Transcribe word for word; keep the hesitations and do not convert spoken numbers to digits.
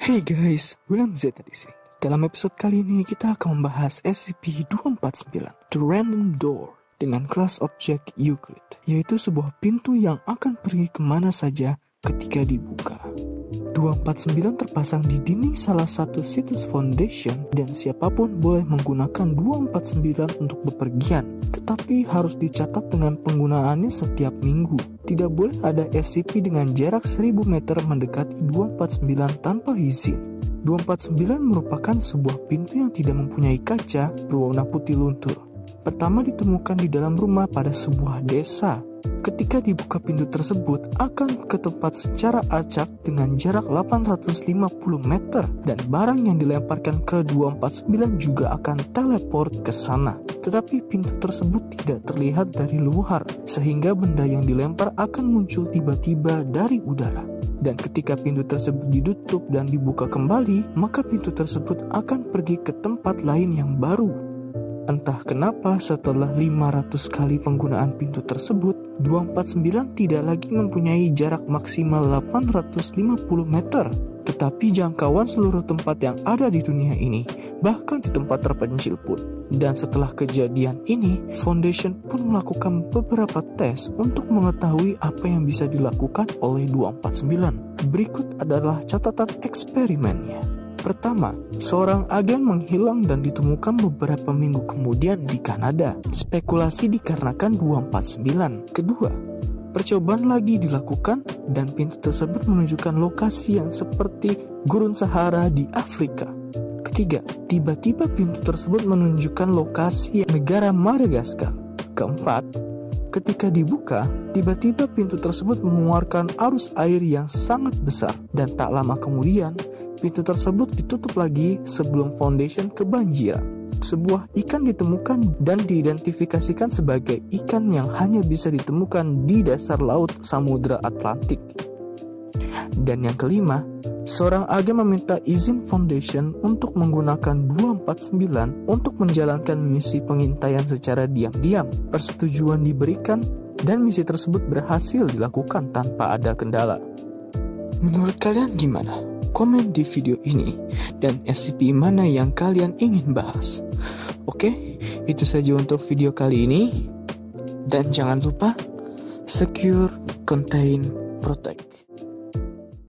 Hey guys, William Z di sini. Dalam episode kali ini kita akan membahas S C P dua empat sembilan, The Random Door, dengan kelas objek Euclid, yaitu sebuah pintu yang akan pergi kemana saja ketika dibuka. dua empat sembilan terpasang di dinding salah satu situs Foundation dan siapapun boleh menggunakan dua empat sembilan untuk bepergian, tetapi harus dicatat dengan penggunaannya setiap minggu. Tidak boleh ada S C P dengan jarak seribu meter mendekati dua empat sembilan tanpa izin. dua empat sembilan merupakan sebuah pintu yang tidak mempunyai kaca berwarna putih luntur. Pertama ditemukan di dalam rumah pada sebuah desa. Ketika dibuka pintu tersebut akan ke tempat secara acak dengan jarak delapan ratus lima puluh meter dan barang yang dilemparkan ke dua empat sembilan juga akan teleport ke sana. Tetapi pintu tersebut tidak terlihat dari luar sehingga benda yang dilempar akan muncul tiba-tiba dari udara. Dan ketika pintu tersebut ditutup dan dibuka kembali, maka pintu tersebut akan pergi ke tempat lain yang baru. Entah kenapa setelah lima ratus kali penggunaan pintu tersebut, dua empat sembilan tidak lagi mempunyai jarak maksimal delapan ratus lima puluh meter, tetapi jangkauan seluruh tempat yang ada di dunia ini, bahkan di tempat terpencil pun. Dan setelah kejadian ini, Foundation pun melakukan beberapa tes untuk mengetahui apa yang bisa dilakukan oleh dua empat sembilan. Berikut adalah catatan eksperimennya. Pertama, seorang agen menghilang dan ditemukan beberapa minggu kemudian di Kanada. Spekulasi dikarenakan dua empat sembilan. Kedua, percobaan lagi dilakukan dan pintu tersebut menunjukkan lokasi yang seperti Gurun Sahara di Afrika. Ketiga, tiba-tiba pintu tersebut menunjukkan lokasi negara Madagaskar. Keempat, ketika dibuka, tiba-tiba pintu tersebut mengeluarkan arus air yang sangat besar dan tak lama kemudian pintu tersebut ditutup lagi sebelum Foundation kebanjiran. Sebuah ikan ditemukan dan diidentifikasikan sebagai ikan yang hanya bisa ditemukan di dasar laut Samudra Atlantik. Dan yang kelima, seorang agen meminta izin Foundation untuk menggunakan dua empat sembilan untuk menjalankan misi pengintaian secara diam-diam. Persetujuan diberikan dan misi tersebut berhasil dilakukan tanpa ada kendala. Menurut kalian gimana? Komen di video ini dan S C P mana yang kalian ingin bahas. Oke, itu saja untuk video kali ini. Dan jangan lupa secure, contain, protect.